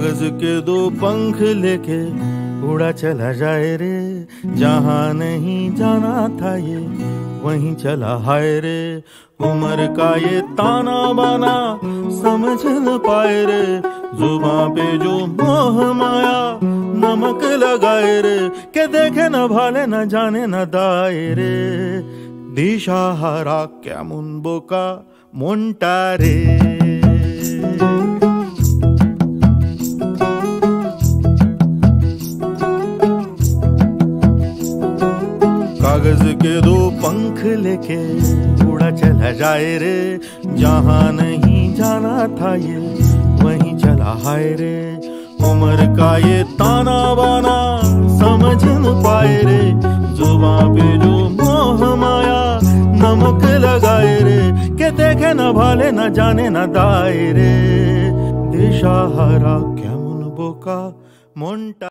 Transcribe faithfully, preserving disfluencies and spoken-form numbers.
कागज के दो पंख लेके उड़ा चला जाए रे, जहां नहीं जाना था ये वहीं चला हाय रे। उम्र का ये ताना बाना समझ न पाए रे, जुबां पे जो मोह माया नमक लगाए रे, के देखे न भाले न जाने न दाए रे। दिशाहारा केमन बोका मोंटा रे। कागज के दो पंख लेके उड़ा चला जाए रे, जहां नहीं जाना था ये वहीं चला हाय रे। उम्र का ये ताना बाना समझ न पाए रे, जुबां पे जो मोह माया नमक लगाए रे, के देखे न भाले न जाने न दाए रे। दिशाहारा केमन बोका मोंटा।